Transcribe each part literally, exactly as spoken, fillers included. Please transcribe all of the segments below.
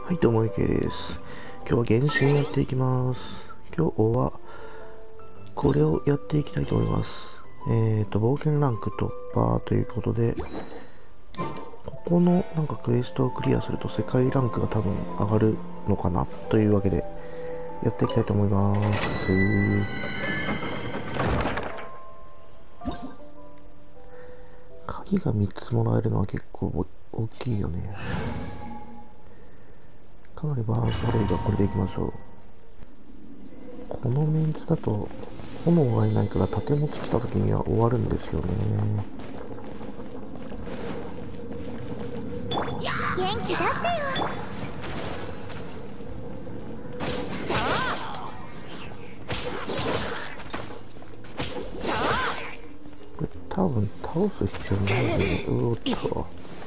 はい、どうも、いけです。今日は原神やっていきます。今日は、これをやっていきたいと思います。えーと、冒険ランク突破ということで、ここのなんかクエストをクリアすると世界ランクが多分上がるのかなというわけで、やっていきたいと思います。鍵がみっつもらえるのは結構大きいよね。かなりバランス悪いがこれでいきましょう。このメンツだと炎がいないから盾持ち来た時には終わるんですよね。 元気出してよ。 これ多分倒す必要ないよね。うおっと。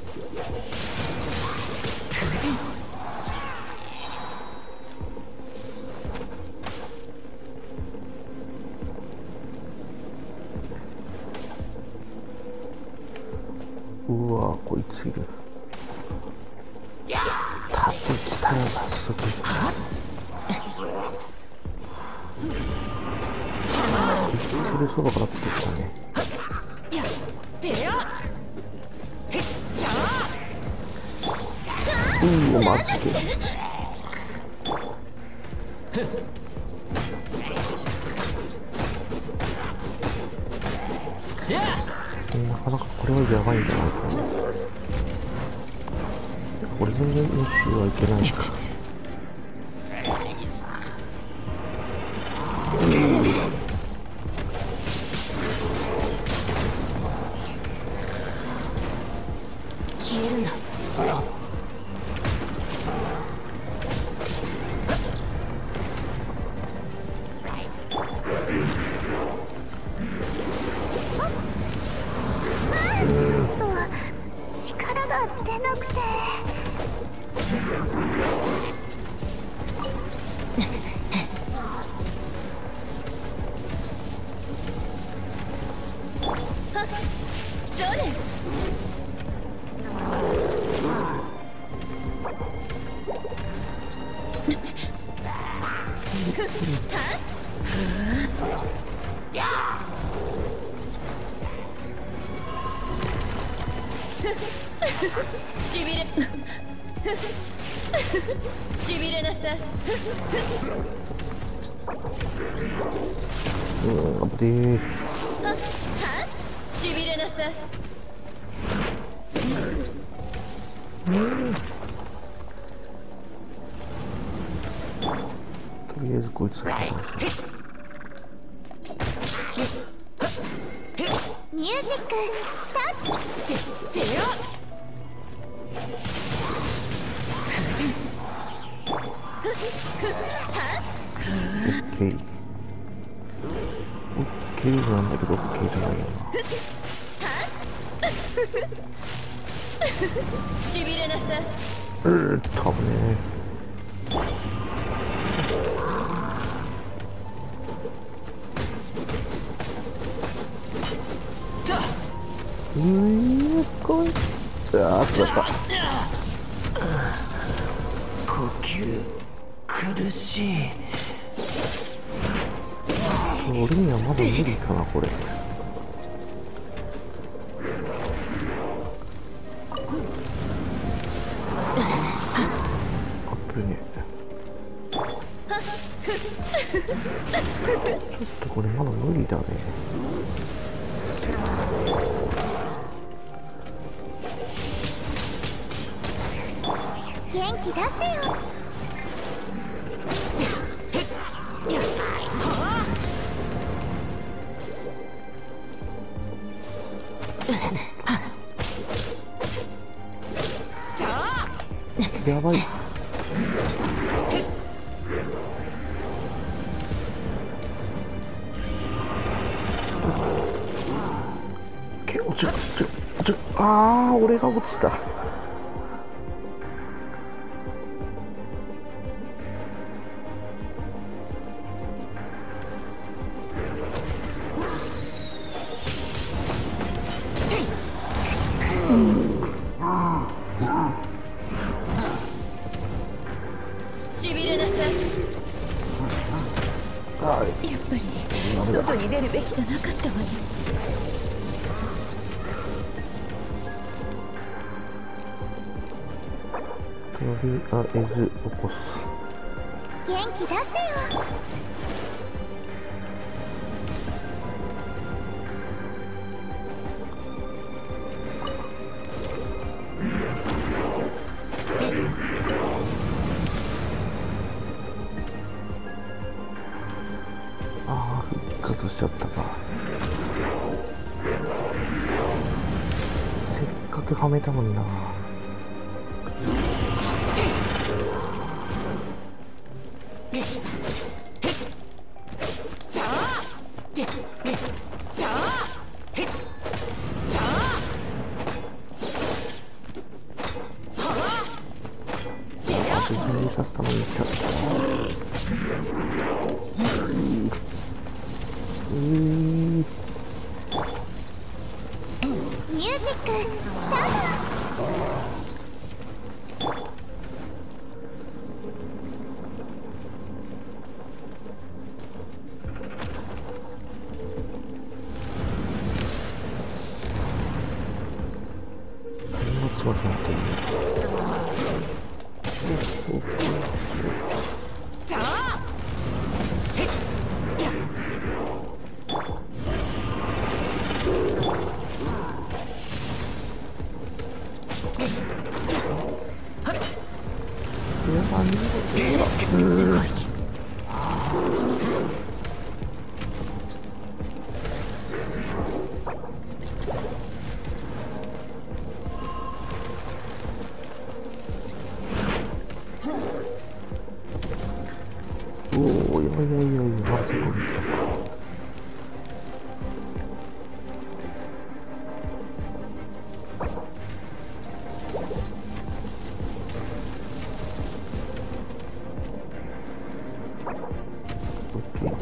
うわこいついる。盾来たよ早速。するそばから出てきたね。うわマジで。なかなかこれはやばいんじゃないかな。これ全然無視はいけないか。 消えるんだ。ちょっと力が出なくて。それ。しびれしびれなさい。 うんあぶねしびれなさい。 ー。とりあえずこいつら倒す。 ミュージックスタート。ててよ。 オッケー。オッケーなんだけどオッケーじゃないよな。 しびれなさい。 うーっと危ねえ。うーこいつあーっとだった。 呼吸苦しい。 俺にはまだ無理かなこれ。あぶねえ。ちょっとこれまだ無理だね。 元気出してよ。 やばい。け落ちる落ちる落ちる。ああ俺が落ちた。 しびれなさい。 あれやっぱり外に出るべきじゃなかったわね。 とりあえず起こす。 元気出してよ。 ああ、復活しちゃったか。せっかくはめたのにな。全然させたのに来た。うーん。 ミュージックスタート。 そんなつまりなってるね。おお、やばいやばいやばい、まさか見た。オッケー。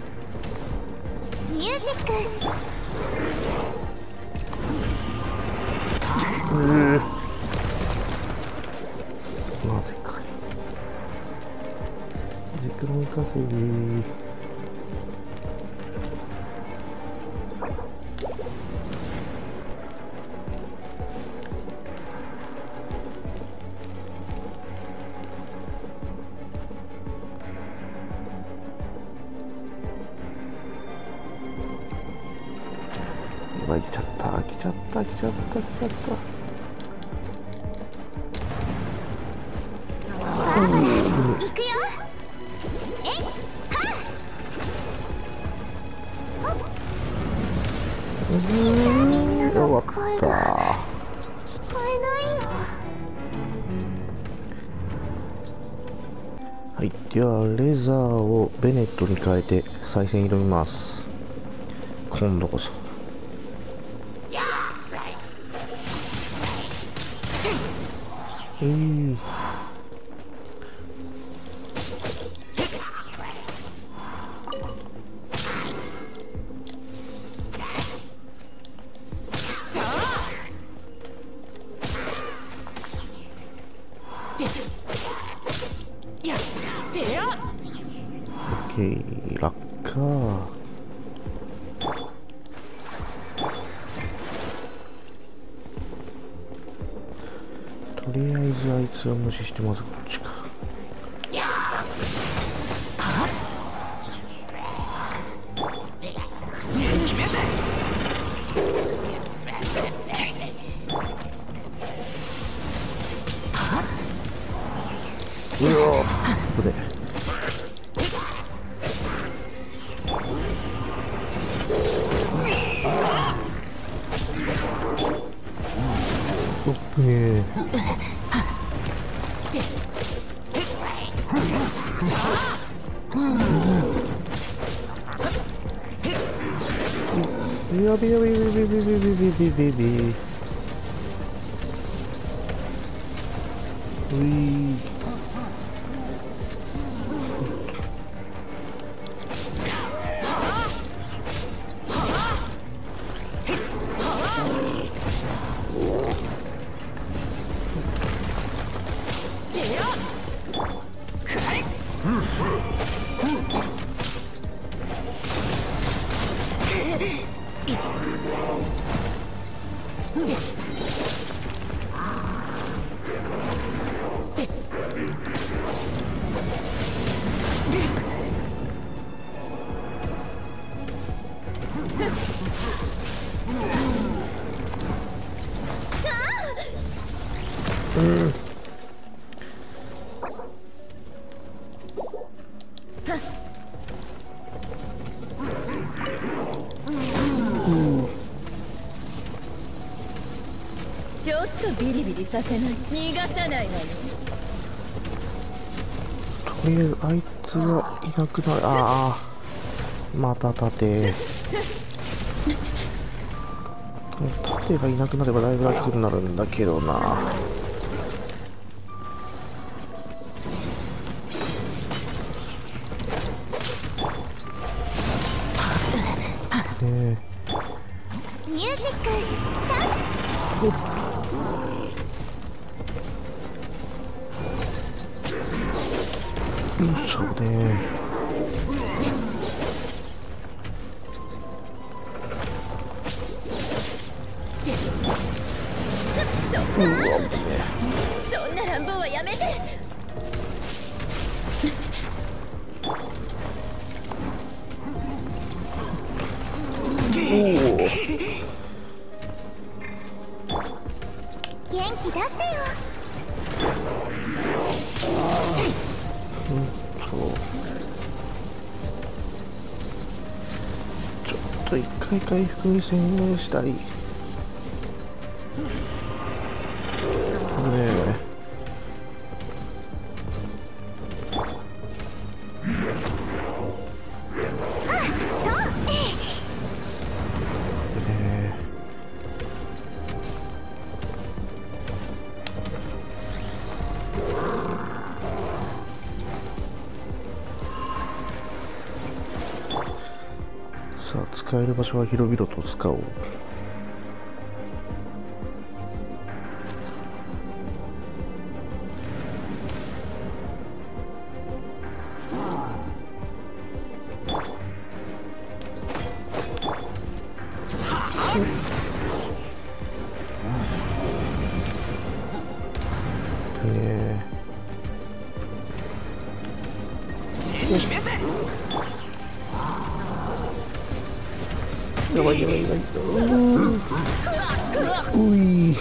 ミュージック。 うーマジかい。時間稼ぎ。やばい、来ちゃった来ちゃった来ちゃった来ちゃった。 行くよ。えいはっ。みんなの声が聞こえないの。 はい、ではレザーをベネットに変えて再戦挑みます。今度こそ。えーオッケー、落下。とりあえずあいつは無視して、まずこっちか。うわー、ここでオッケー。やべやべやべやべやべやべやべ。ういうんちょっとビリビリさせない、逃がさないわよ。 とりあえずあいつはいなくなる。ああまた盾盾がいなくなればだいぶ楽になるんだけどな。ねミュージックスタート。 そうね。 そんな、そんな乱暴はやめて。 元気出してよ。 そうちょっと一回回復に専念したりねえさあ使える場所は広々と使おう。ねえやばいやばいやばい。うい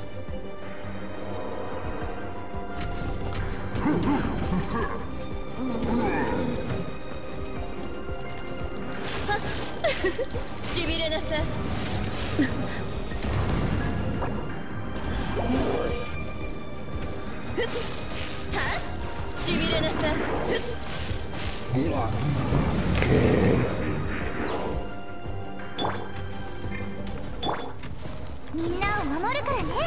しびれなさい。しびれなさい。 みんなを守るからね。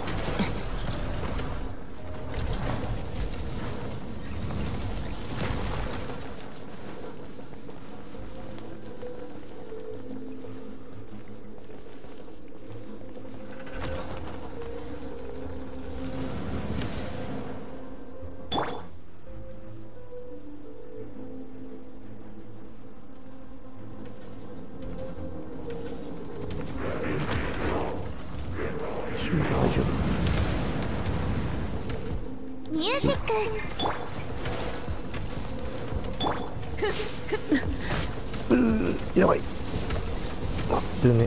大丈ミュージック夫。うーやばい。あっぶね。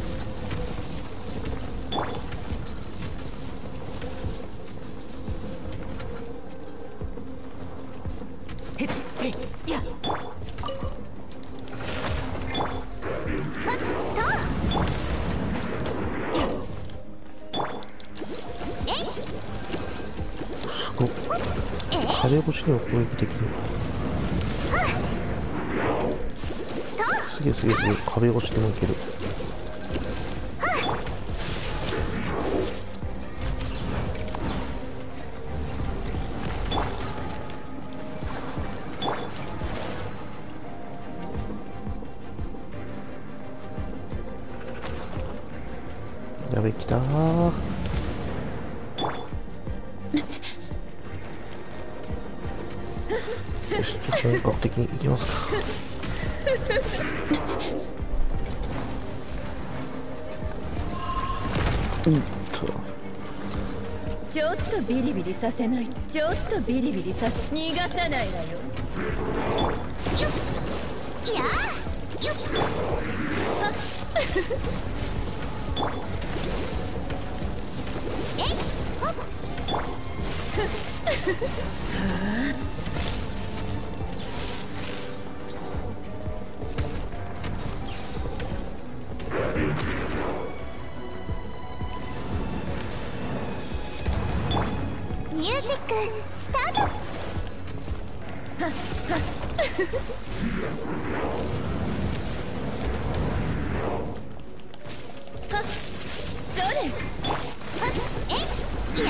壁越しには攻撃できる。すげえすげえすげえ壁越しでもいける。やべ来たー。 よし、本格的にいきますか。うんとちょっとビリビリさせない。ちょっとビリビリさせ逃がさないわよ。 よっいやーよっえいほっミュージックスタート。 はっそれはっえいいや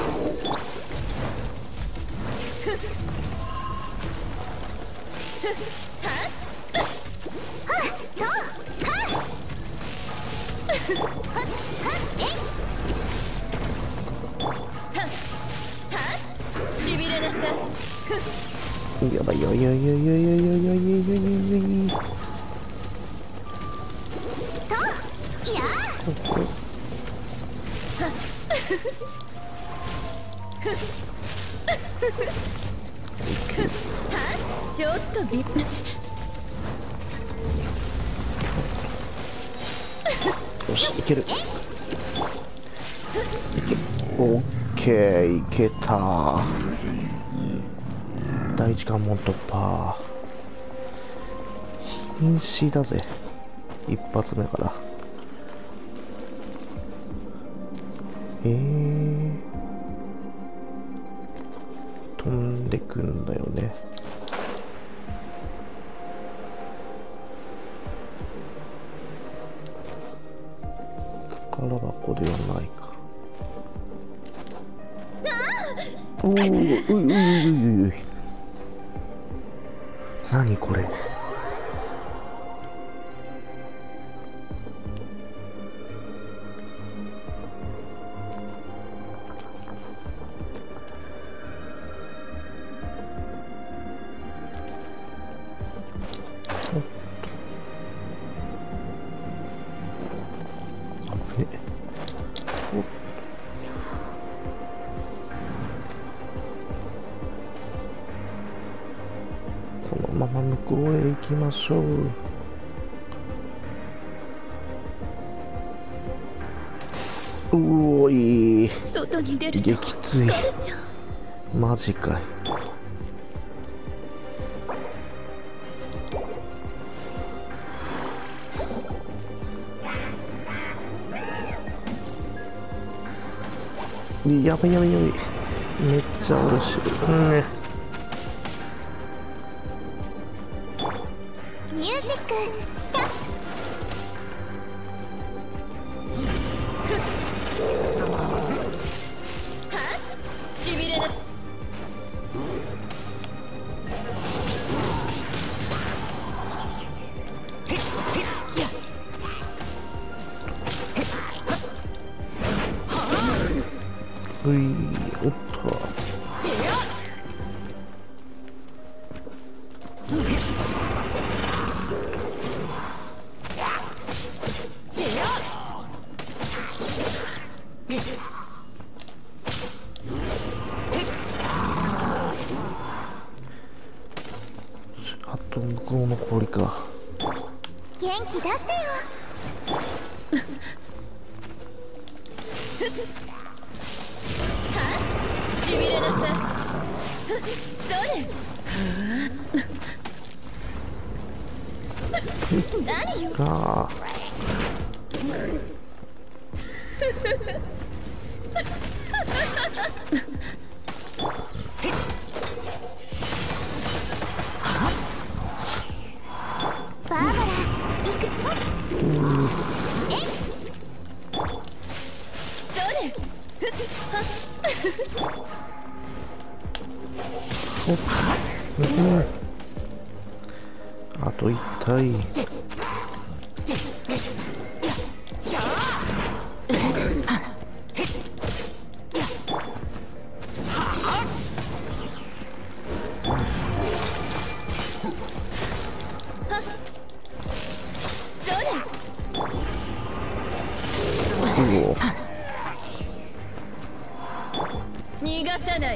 ーはっそうはっはっはっえいしびれなさい。 やばいよいよいよいよいよいよいよいよいよいよといやちょっとビッよしいけるいけオッケーいけた。第一関門突破。瀕死だぜ一発目から。えー、飛んでくんだよね。宝箱ではないか。おー、ういういういうい。何これ。このまま向こうへ行きましょう。うおい、 外に出ると撃疲墜。 れちゃう。 マジかい。やばいやばいやばい。めっちゃおろしい。うんね。 ミュージックスタート。 しびれな。 うい、おっと。あと向こうの氷か。 元気出してよ。 しびれなさい。それ何よ。 ああ。 バーバラ行く。えいそれうん、あと一体。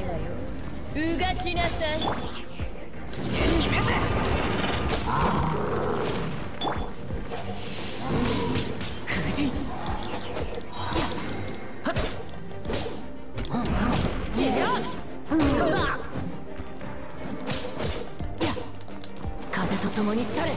からよ。うがちなさい。 風と共に去れ。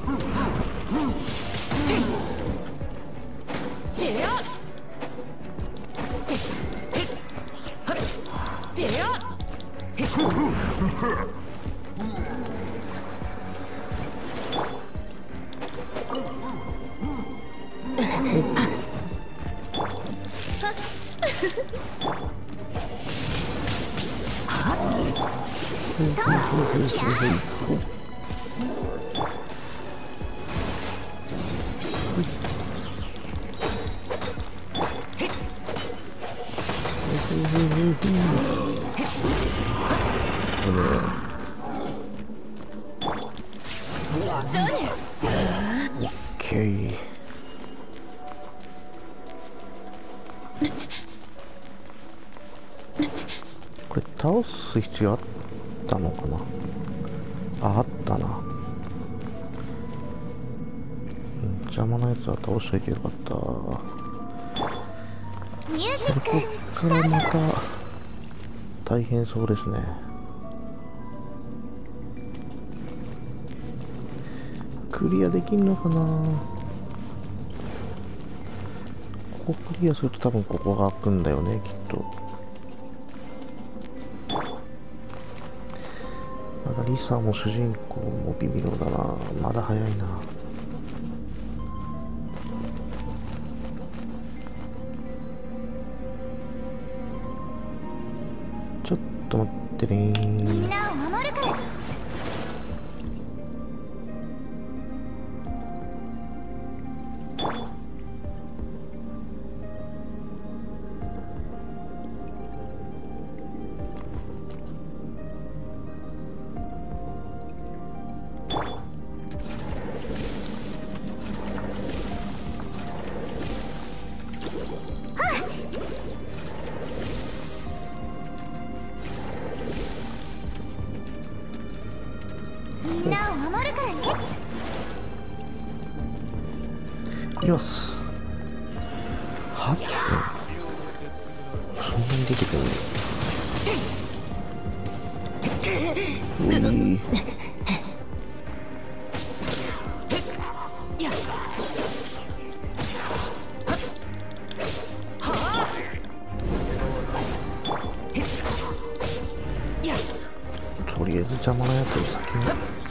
これ倒す必要あったのかな。あ、あったな。うん、邪魔なやつは倒しといてよかった。 ミュージッこクっからまた大変そうですね。クリアできんのかな。ここクリアすると多分ここが開くんだよね、きっと。まだリサも主人公も微妙だな。まだ早いな。ちょっと待ってねー。 みんなを守るから。みんなを守るからね。 いきます。はっぷん。そんなに出てくるの。うい。とりあえず邪魔なやつを先に。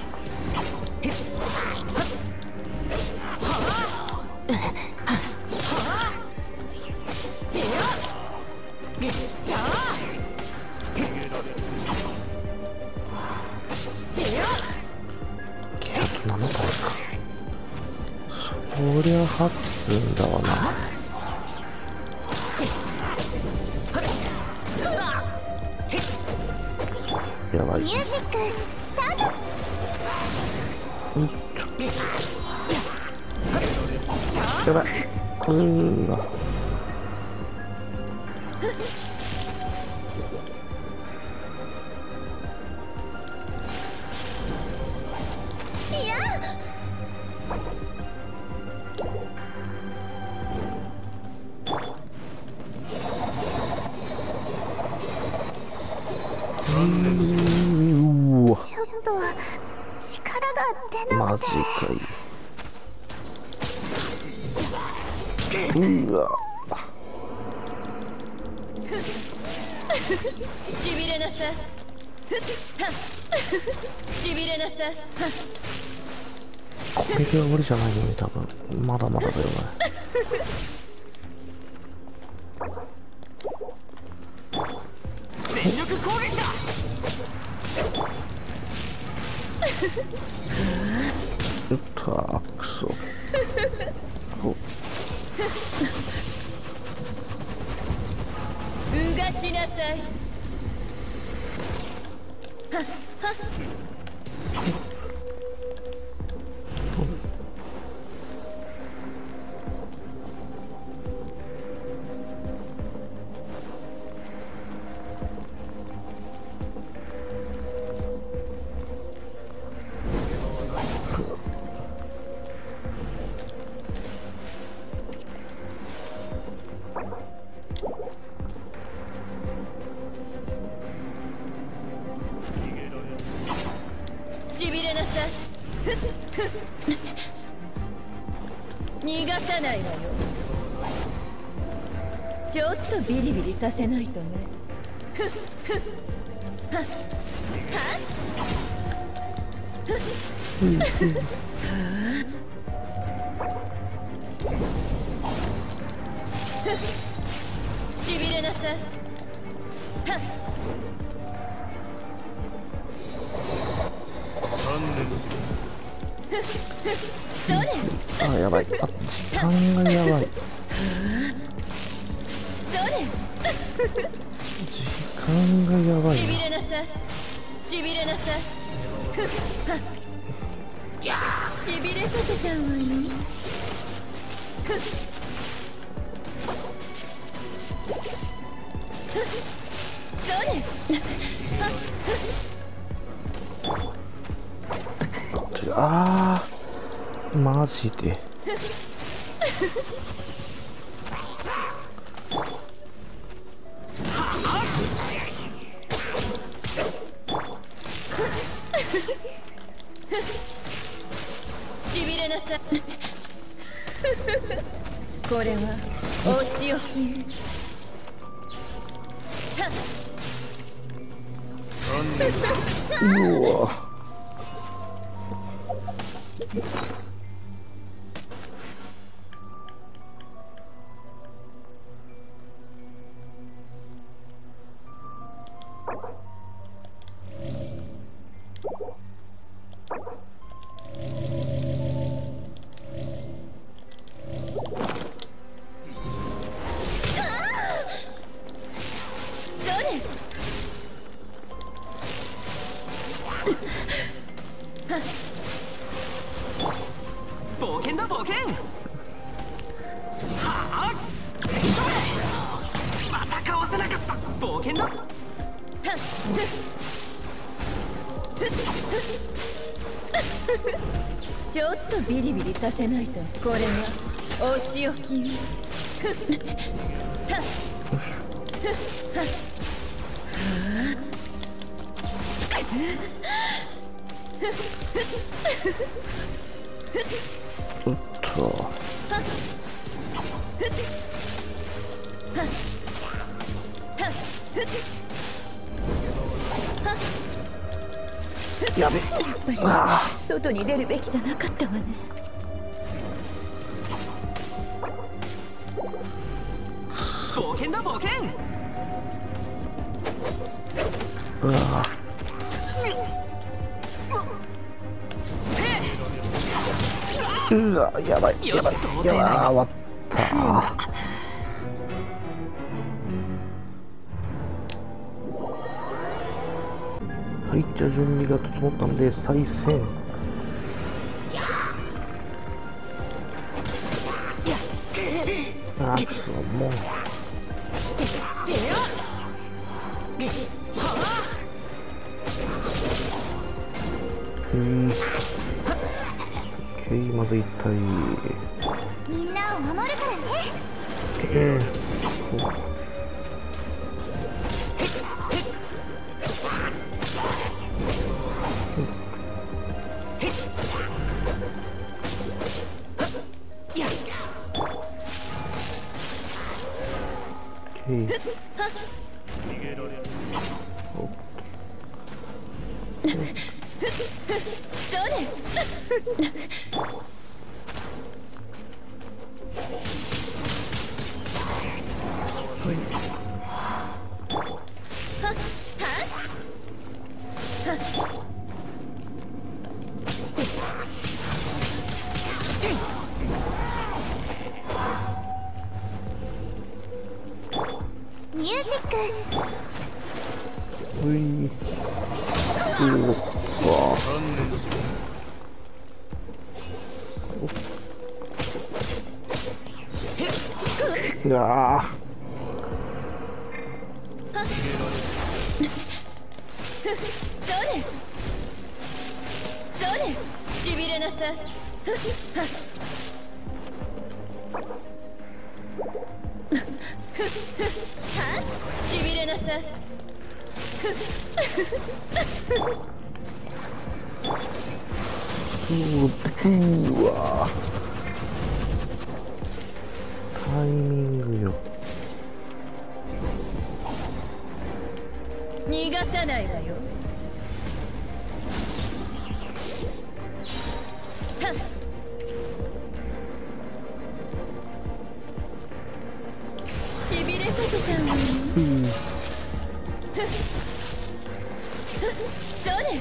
そりゃはっぷんだわな。やばい。 ミュージックスタート。 うん、ちょやばい。うーわ。 いやうわ、 ちょっと力が出なマジくて。 かい。うわ、 しびれなさい。しびれなさい。 これで終わりじゃないよね、多分。まだまだだよね。 全力攻撃だ。 うったー、くそ。お、 うがちなさい。 さい。逃がさないわよ。ちょっとビリビリさせないとね。はっはっしびれなさい。はっそれ。 あ、やばい。あ、時間がやばい。 それ。 時間がやばいしびな。 れなさい。しびれなさい。はっしびれさせちゃうわよ。それ。 あー、マジで。 しびれなさい。これはお仕置き。 うわ。 冒険だ冒険。はあ、またかわせなかった。冒険だ。 ちょっとビリビリさせないと。これはお仕置き。 おっと。やべ。 やっぱり外に出るべきじゃなかったわね。 冒険だ冒険。 うわ。うわ、やばいやばいやばい、あ、終わったー。はい、じゃあ準備が整ったので再戦。あ、くそ、もううん、オッケー、まずいったいみんなを守るからね。 えー、 それ。 ミュージック。 うい、うわ、うわそれ。それ。しびれなさい。しびれなさい。 ううわタイミングよ。 逃がさないわよ。はっ。しびれさせちゃうわよ。 うん。 ふっふっそれ。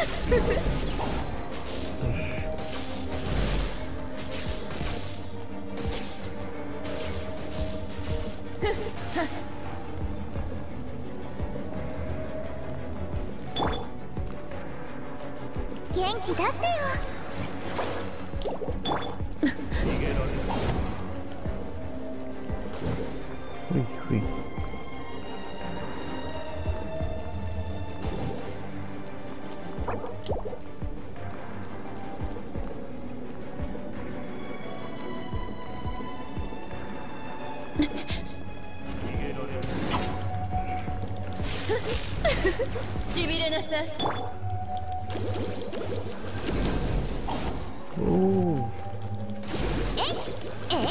元気出してよ。 ふいふい。 しびれなさい。 おお。 えいえい。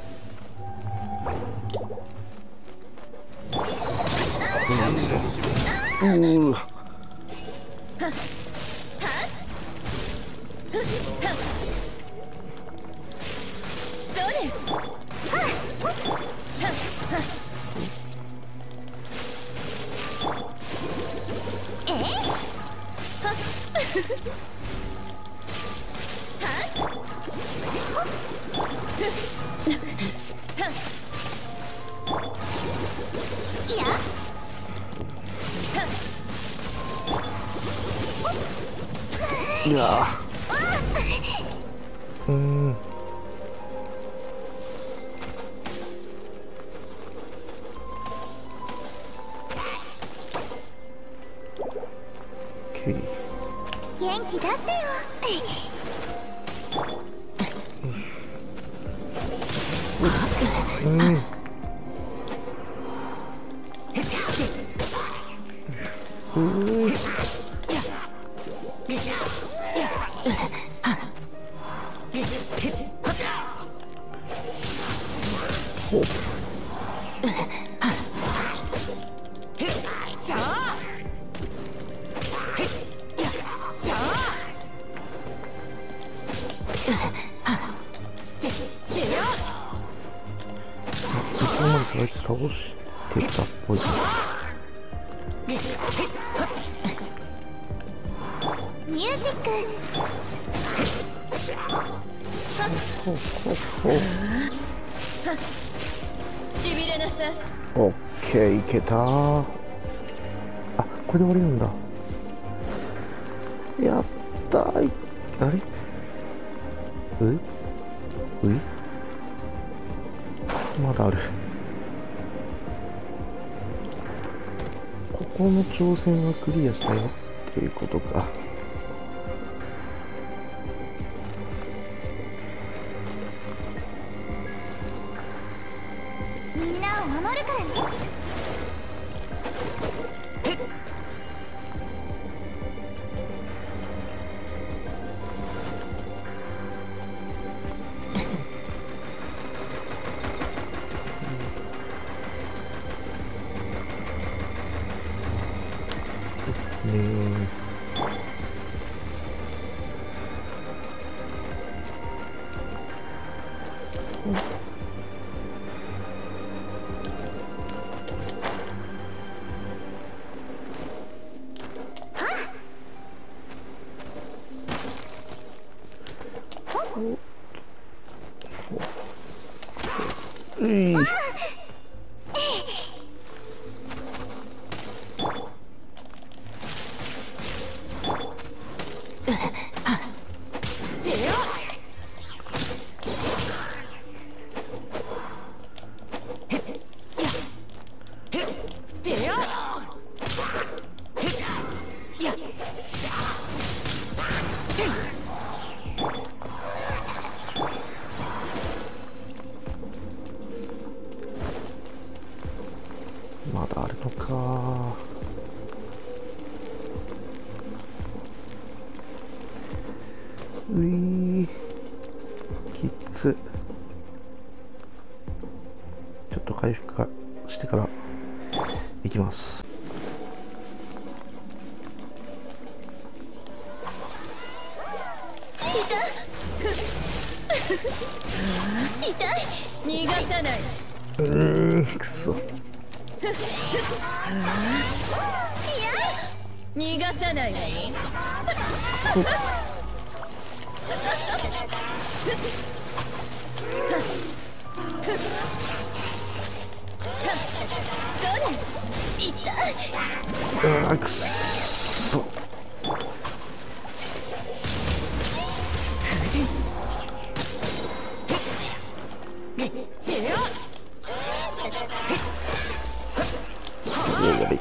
うわ。 それ。 えい。いや。 いやー。うん。 元気出してよ。 うん。うん。ほっ。あいつ倒してたっぽい。 ミュージック。 ほほほ。 しびれなさい。 オッケー、いけたー。あ、これで終わりなんだ。やったー。あれううまだある。ここの挑戦はクリアしたよっていうことか。 みんなを守るからね。 ねえ。うい。まだあるのか。 うい、きつ。ちょっと回復かしてから行きます。 痛い。逃がさない。 うーん、くそ。 逃がさないわよ。それ、痛い。 あー、くそ。いややべ。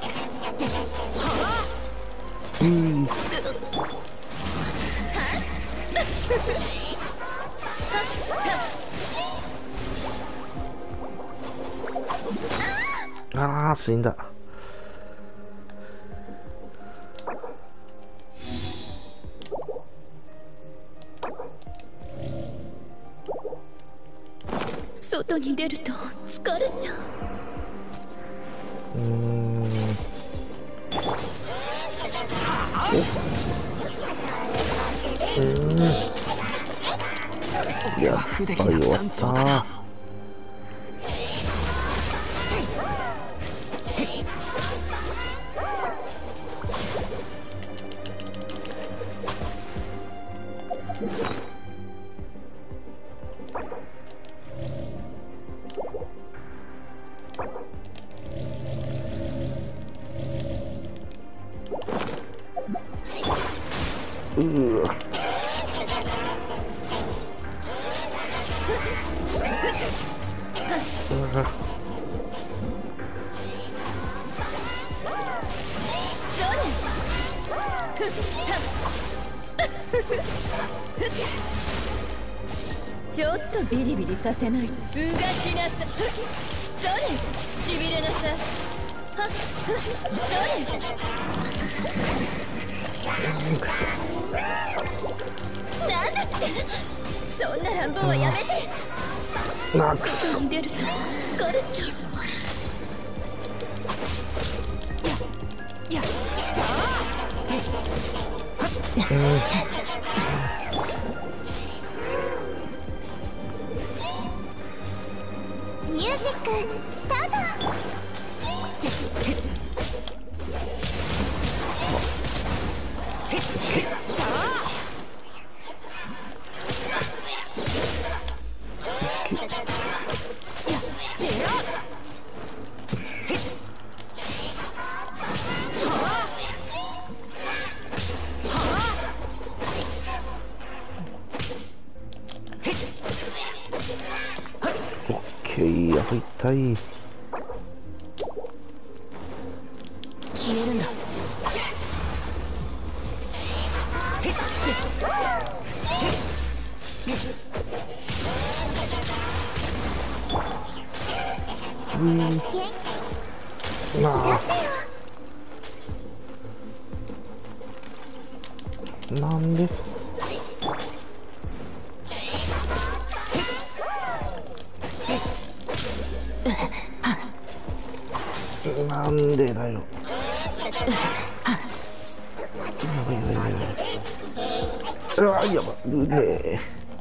うん。ああ、死んだ。 外に出ると疲れちゃう。 うーん。うーん。やっぱり終わったー。うーわ。 ちょっとビリビリさせないと。うがちなさ。それ、しびれなさ。はっ、それ。なんだって。そんな乱暴はやめて。外に出ると疲れちゃう。 ミュージックスタート。 オッケー、あと痛い。 消えるんだ。 うん。なあ。なんで。なんでだよ。やばいやばいやばい。うわ、やばいね。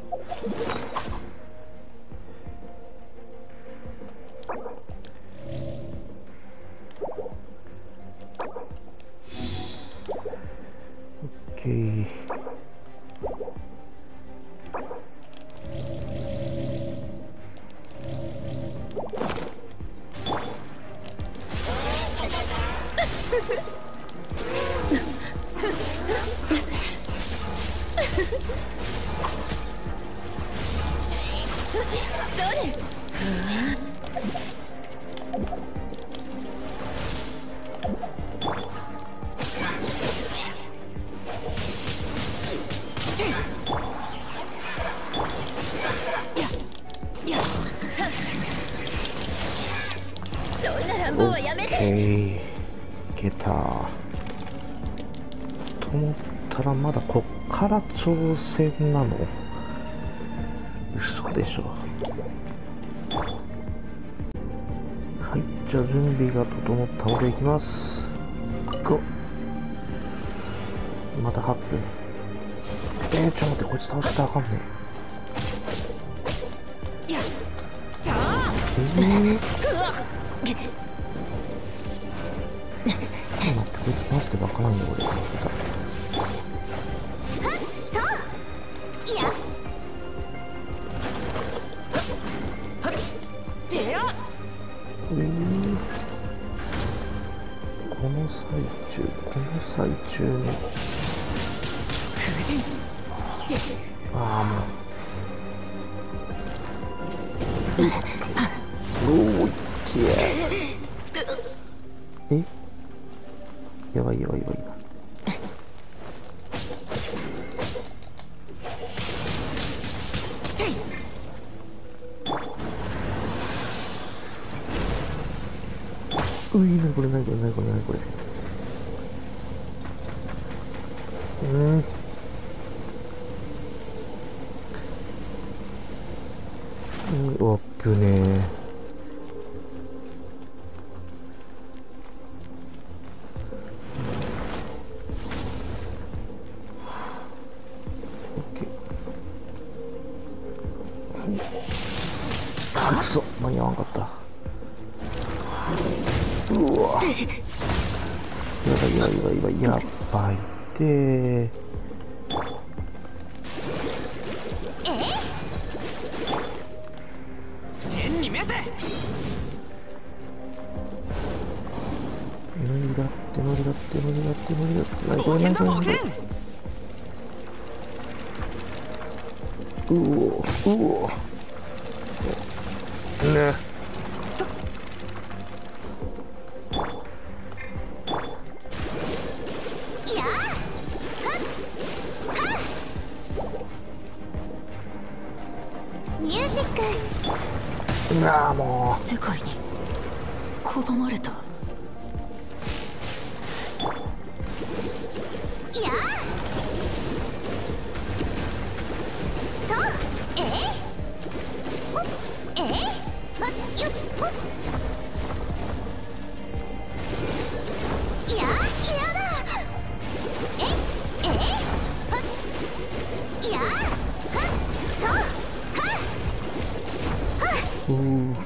オッケー。 そんな乱暴はやめて。 オッケー、いけたと思ったらまだこっから挑戦なの？嘘でしょ。はい、じゃあ準備が整ったのでいきます。ゴー。またはっぷん。えー、ちょっと待って、こいつ倒したらあかんねん。えー、待って、こいつマジでわからんよ、俺。えー、この最中、この最中に。ああ、もう。おーいけー。え、やばいやばいやばい。うい、なにこれなにこれなにこれなにこれ。うん。うん、わっぶねー。オッケー。あ、くそ、間に合わんかった。うわ、やばいやばいやばいやばいやばいでー。無理だって無理だって無理だって無理だってないこれないこれないこれ。うおうおね。ああ、もう世界に拒まれた。 うー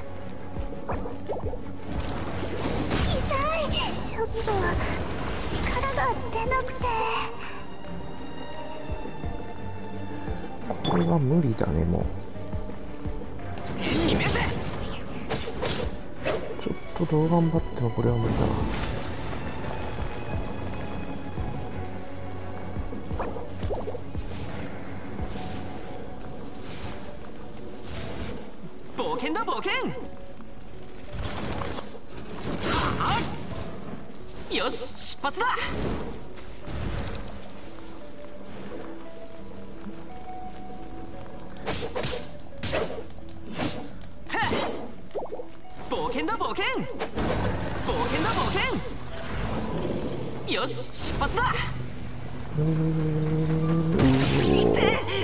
ちょっと力が出なくて。 これは無理だね、もう。ちょっとどう頑張ってもこれは無理だな。 冒険だ冒険。よし、出発だ。冒険だ冒険。冒険だ冒険。よし、出発だ。 うーん、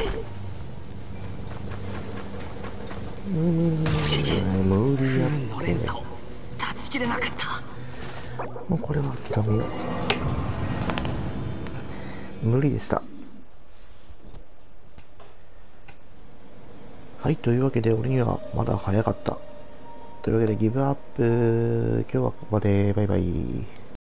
無理やってね。 断ち切れなかった。 もうこれは諦めよう。無理でした。はい、というわけで俺にはまだ早かった。というわけでギブアップ。今日はここまで。バイバイ。